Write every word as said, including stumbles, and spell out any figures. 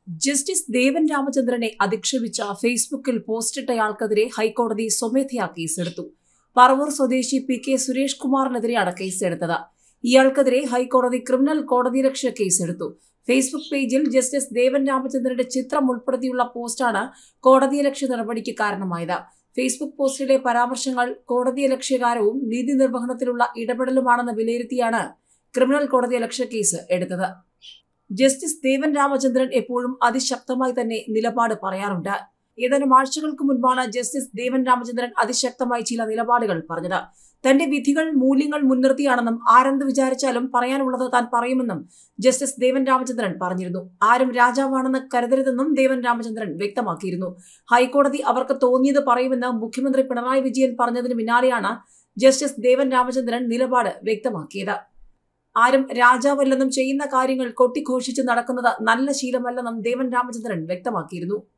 Justice ദേവൻ രാമചന്ദ്രനെ അധിക്ഷേപിച്ച ഫേസ്ബുക്കിൽ പോസ്റ്റിട്ടയാൾക്കെതിരെ ഹൈക്കോടതി സ്വമേധയാ കേസെടുത്തു. പറവൂർ സ്വദേശി പി കെ സുരേഷ് കുമാറിനെതിരെയാണ് കേസെടുത്തത്. ഇയാൾക്കെതിരെ ഹൈക്കോടതി ക്രിമിനൽ കോടതിയലക്ഷ്യ കേസെടുത്തു. ഫേസ്ബുക്ക് പേജിൽ ജസ്റ്റിസ് ദേവൻ രാമചന്ദ്രന്റെ ചിത്രം ഉൾപ്പെടുത്തിയുള്ള പോസ്റ്റാണ് കോടതിയലക്ഷ്യ നടപടിക്ക് കാരണമായത്. ഫേസ്ബുക്ക് പോസ്റ്റിലെ പരാമർശങ്ങൾ കോടതിയലക്ഷ്യകാരവും നീതി നിർവഹണത്തിലുള്ള ഇടപെടലുമാണെന്ന് വിലയിരുത്തിയാണ് ക്രിമിനൽ കോടതിയലക്ഷ്യ കേസ് എടുത്തത്. ജസ്റ്റിസ് ദേവൻ രാമചന്ദ്രൻ എപ്പോഴും അതിശക്തമായി തന്നെ നിലപാട് പറയാറുണ്ട്. ഏതാനും ആഴ്ചകൾക്ക് മുൻപാണ് ജസ്റ്റിസ് ദേവൻ രാമചന്ദ്രൻ അതിശക്തമായി ചില നിലപാടുകൾ പറഞ്ഞത്. തന്റെ വിധികൾ മൂല്യങ്ങൾ മുൻനിർത്തിയാണെന്നും ആരെന്ത് വിചാരിച്ചാലും പറയാനുള്ളത് താൻ പറയുമെന്നും ജസ്റ്റിസ് ദേവൻ രാമചന്ദ്രൻ പറഞ്ഞിരുന്നു. ആരും രാജാവാണെന്ന് കരുതരുതെന്നും ദേവൻ രാമചന്ദ്രൻ വ്യക്തമാക്കിയിരുന്നു. ഹൈക്കോടതി അവർക്ക് തോന്നിയത് പറയുമെന്ന് മുഖ്യമന്ത്രി പിണറായി വിജയൻ പറഞ്ഞതിന് പിന്നാലെയാണ് ജസ്റ്റിസ് ദേവൻ രാമചന്ദ്രൻ നിലപാട് വ്യക്തമാക്കിയത്. ആരും രാജാവല്ലെന്നും ചെയ്യുന്ന കാര്യങ്ങൾ കൊട്ടിഘോഷിച്ച് നടക്കുന്നത് നല്ല ശീലമല്ലെന്നും ദേവൻ രാമചന്ദ്രൻ വ്യക്തമാക്കിയിരുന്നു.